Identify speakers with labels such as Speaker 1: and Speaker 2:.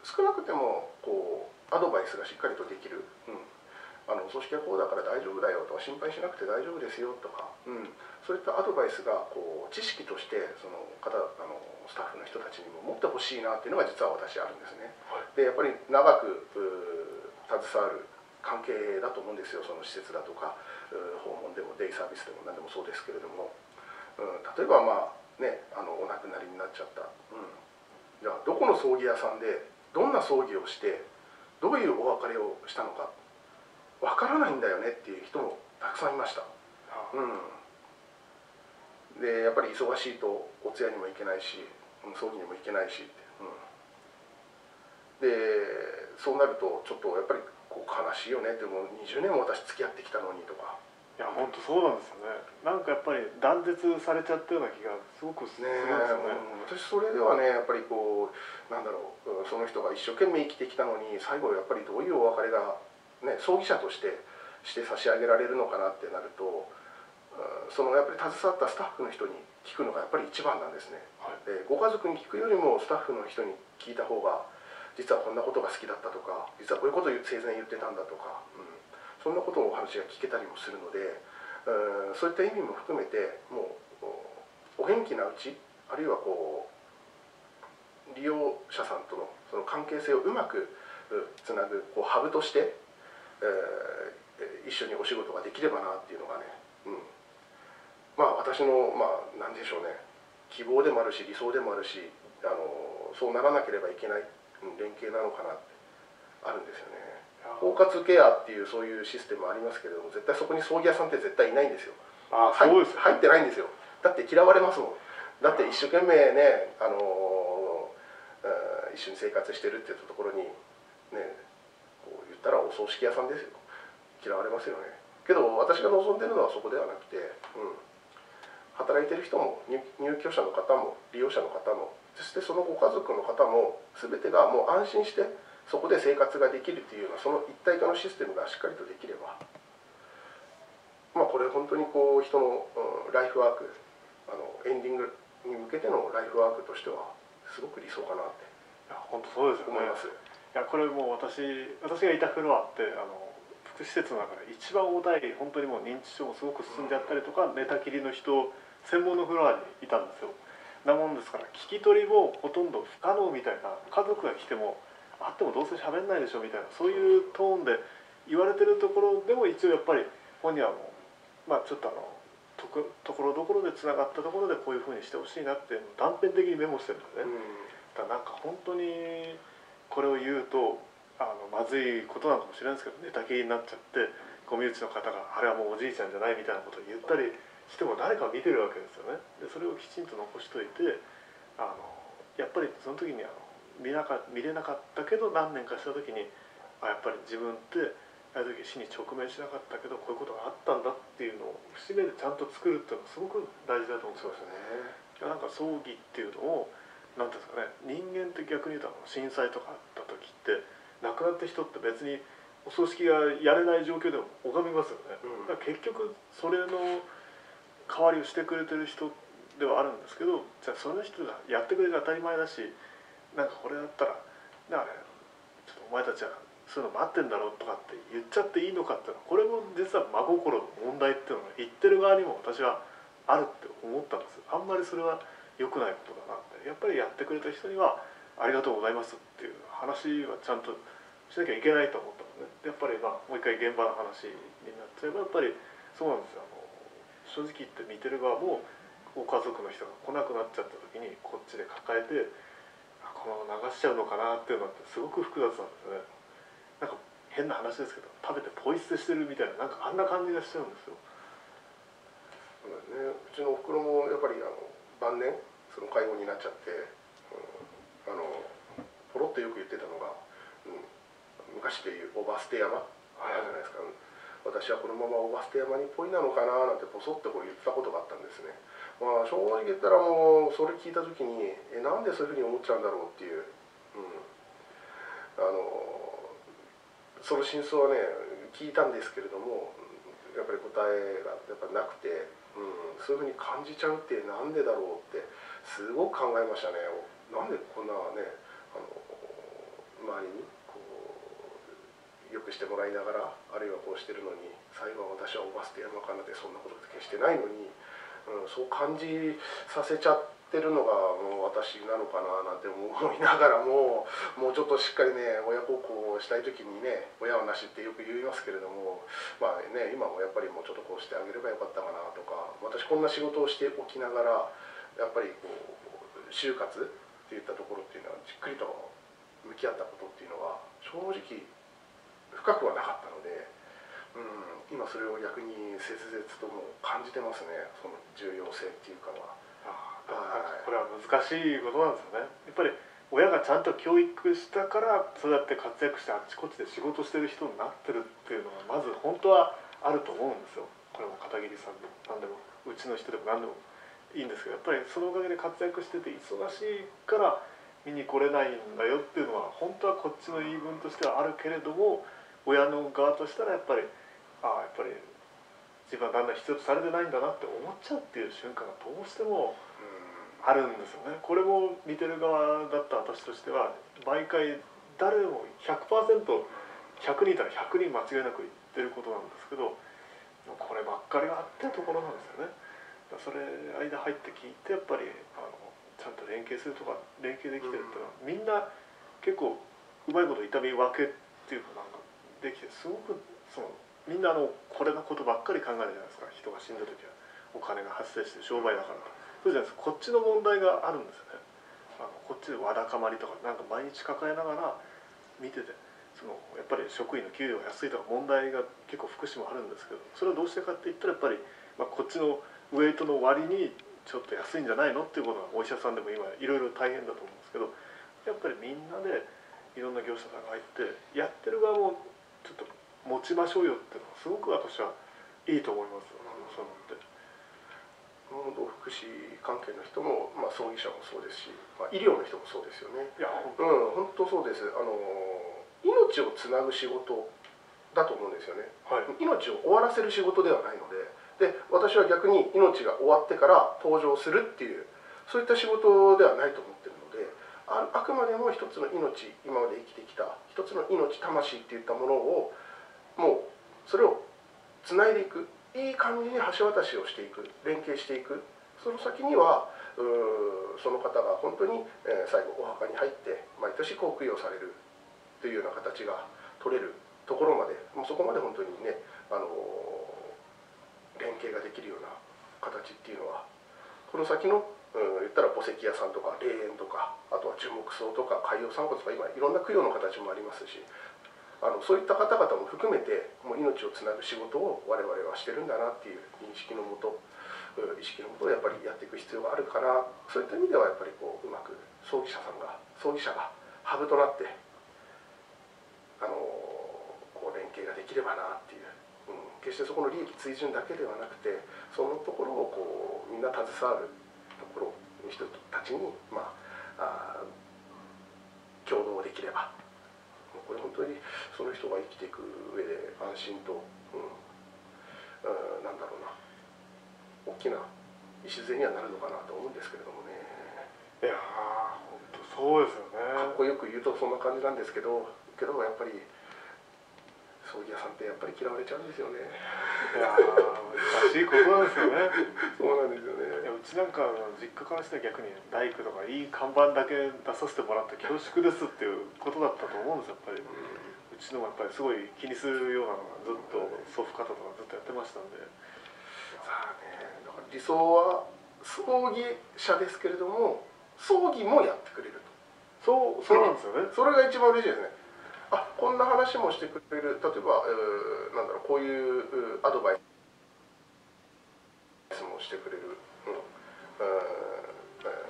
Speaker 1: 少なくてもアドバイスがしっかりとできる、組織はこうだから大丈夫だよとか、心配しなくて大丈夫ですよとか、そういったアドバイスが知識としてスタッフの人たちにも持ってほしいなっていうのが実は私あるんですね。でやっぱり長く携わる関係だと思うんですよ。その施設だとか訪問でもデイサービスでも何でもそうですけれども、例えばお亡くなりになっちゃった、じゃあどこの葬儀屋さんでどんな葬儀をしてどういうお別れをしたのかわからないんだよねっていう人もたくさんいました。でやっぱり忙しいとお通夜にも行けないし、葬儀にも行けないしって、でそうなるとちょっとやっぱり悲しいよねって、もう20年も私付き合ってきたのにとか。
Speaker 2: いや本当そうなんですよね。なんかやっぱり断絶されちゃったような気がすごくするんですよね。
Speaker 1: 私それではね、やっぱりその人が一生懸命生きてきたのに、最後やっぱりどういうお別れが、葬儀者として差し上げられるのかなってなると、やっぱり携わったスタッフの人に聞くのがやっぱり一番なんですね。でご家族に聞くよりもスタッフの人に聞いた方が、実はこんなことが好きだったとか、実はこういうことを生前言ってたんだとか、そんなことのお話が聞けたりもするので、そういった意味も含めて、もうお元気なうち、あるいは利用者さんとのその関係性をうまくつなぐハブとして、一緒にお仕事ができればなっていうのがね、私の何でしょうね、希望でもあるし理想でもあるし、そうならなければいけない連携なのかなってあるんですよね。包括ケアっていうそういうシステムありますけれども、絶対そこに葬儀屋さんって絶対いないんですよ。
Speaker 2: そうですよね。
Speaker 1: 入ってないんですよ。だって嫌われますもん。だって一生懸命ね、一緒に生活してるって言ったところにね、言ったらお葬式屋さんですよ。嫌われますよね。けど私が望んでるのはそこではなくて、働いてる人も入居者の方も利用者の方も、そしてそのご家族の方も全てがもう安心してそこで生活ができるというような、その一体化のシステムがしっかりとできれば、これ本当に人のライフワーク、エンディングに向けてのライフワークとしてはすごく理想かなって
Speaker 2: 本当そうですよね。
Speaker 1: 思います。
Speaker 2: いやこれもう私がいたフロアって福祉施設の中で一番重たい、本当にもう認知症もすごく進んであったりとか、寝たきりの人専門のフロアにいたんですよ。なもんですから聞き取りもほとんど不可能みたいな、家族が来てもあってもどうせ喋んないでしょみたいな、そういうトーンで言われてるところでも、一応やっぱり本人はもうちょっとところどころでつながったところでこういうふうにしてほしいなって断片的にメモしてるんですね。だからなんか本当にこれを言うとまずいことなのかもしれないですけど、寝たきりになっちゃってご身内の方があれはもうおじいちゃんじゃないみたいなことを言ったりしても、誰か見てるわけですよね。でそれをきちんと残しといて、やっぱりその時に見れなかったけど、何年かした時にやっぱり自分ってある時死に直面しなかったけどこういうことがあったんだっていうのを節目でちゃんと作るっていうのがすごく大事だと思うんですよね。なんか葬儀っていうのを何ていうんですかね、人間って逆に言うと震災とかあった時って亡くなった人って別にお葬式がやれない状況でも拝みますよね。だから結局それの代わりをしてくれてる人ではあるんですけど、じゃあその人がやってくれる当たり前だし、なんかこれだったらちょっとお前たちはそういうの待ってんだろうとかって言っちゃっていいのかっていうのは、これも実は真心の問題っていうのが言ってる側にも私はあるって思ったんです。あんまりそれは良くないことだなって。やっぱりやってくれた人にはありがとうございますっていう話はちゃんとしなきゃいけないと思ったので、やっぱりもう一回現場の話になっちゃえば、やっぱりそうなんですよ。正直言って見てる側もご家族の人が来なくなっちゃった時にこっちで抱えてこのまま流しちゃうのかなっていうのってすごく複雑なんですよね。なんか変な話ですけど、食べてポイ捨てしてるみたいな、なんかあんな感じがしちゃうんですよ。
Speaker 1: うちのおふくろもやっぱり晩年その介護になっちゃって、ポロッとよく言ってたのが、昔でいうおば捨て山あるじゃないですか。私はこのままおば捨て山にポイなのかななんてポソッと言ってたことがあったんですね。正直言ったらもうそれ聞いた時になんでそういうふうに思っちゃうんだろうっていう、その真相はね聞いたんですけれども、やっぱり答えがやっぱなくて、そういうふうに感じちゃうってなんでだろうってすごく考えましたね。なんでこんなねくしてもらいながら、あるいはこうしてるのに、最後は私はおば捨てやのかなって、そんなこと決してないのに、そう感じさせちゃってるのがもう私なのかななんて思いながらも、もうちょっとしっかりね、親孝行したい時にね、親はなしってよく言いますけれども、まあね、今もやっぱりもうちょっとこうしてあげればよかったかなとか、私こんな仕事をしておきながら、やっぱりこう就活っていったところっていうのはじっくりと向き合ったことっていうのは正直深くはなかったので、今それを逆に切々とも感じてますね、その重要性っていうかは。
Speaker 2: これは難しいことなんですよね。やっぱり親がちゃんと教育したからそうやって活躍してあっちこっちで仕事してる人になってるっていうのはまず本当はあると思うんですよ。これも片桐さんでも何でもうちの人でも何でもいいんですけど、やっぱりそのおかげで活躍してて忙しいから見に来れないんだよっていうのは本当はこっちの言い分としてはあるけれども、親の側としたらやっぱりやっぱり自分はだんだん必要とされてないんだなって思っちゃうっていう瞬間がどうしてもあるんですよね。これも見てる側だった私としては毎回誰も 100%100 人いたら100人間違いなく言ってることなんですけど、こればっかりはあってところなんですよね。それ間入って聞いてやっぱりちゃんと連携するとか連携できてるっていうのは、みんな結構うまいこと痛み分けっていうかなんかできて、すごくみんなこれのことばっかり考えるじゃないですか。人が死んだ時はお金が発生して商売だからと。そうじゃないですか。こっちの問題があるんですよね。こっちでわだかまりとかなんか毎日抱えながら見てて、やっぱり職員の給料が安いとか問題が結構福祉もあるんですけど、それはどうしてかって言ったらやっぱり、こっちのウエイトの割にちょっと安いんじゃないのっていうことがお医者さんでも今いろいろ大変だと思うんですけど、やっぱりみんなでいろんな業者さんが入ってやってる側もちょっと持ちましょうよっていうのはすごく私はいいと思いますよ。そう思って
Speaker 1: 福祉関係の人も、葬儀社もそうですし、医療の人もそうですよね。
Speaker 2: いや
Speaker 1: 本当そうです。命をつなぐ仕事だと思うんですよね。
Speaker 2: はい、
Speaker 1: 命を終わらせる仕事ではないので、私は逆に命が終わってから登場するっていうそういった仕事ではないと思ってるので、あくまでも一つの命、今まで生きてきた一つの命、魂っていったものをもうそれをつないでいく、いい感じに橋渡しをしていく、連携していく。その先にはその方が本当に最後お墓に入って毎年供養されるというような形が取れるところまで、もうそこまで本当にね、連携ができるような形っていうのは、この先の言ったら墓石屋さんとか霊園とか、あとは樹木葬とか海洋散骨とか、今いろんな供養の形もありますし、そういった方々も含めてもう命をつなぐ仕事を我々はしてるんだなっていう認識のもと、意識のもとやっぱりやっていく必要があるから、そういった意味ではやっぱりこううまく葬儀者がハブとなってこう連携ができればなっていう、決してそこの利益追従だけではなくて、そのところをこうみんな携わるところの人たちに共同できれば、これ本当にその人が生きていく上で安心と、なんだろうな、大きな礎にはなるのかなと思うんですけれどもね。
Speaker 2: いや本当そうですよね。
Speaker 1: かっこよく言うとそんな感じなんですけどやっぱり葬儀屋さんってやっぱり嫌われちゃうんですよね。
Speaker 2: いや難しいことなんですよね。
Speaker 1: そうなんですよね。
Speaker 2: うちなんか実家からして逆に大工とかいい看板だけ出させてもらって恐縮ですっていうことだったと思うんですよ。やっぱりうちのもやっぱりすごい気にするようなのがずっと祖父方とかずっとやってましたんで。
Speaker 1: さあね、だから理想は葬儀社ですけれども葬儀もやってくれる
Speaker 2: と。そうなんですよね。
Speaker 1: それが一番嬉しいですね。こんな話もしてくれる、例えばこういうアドバイスもしてくれ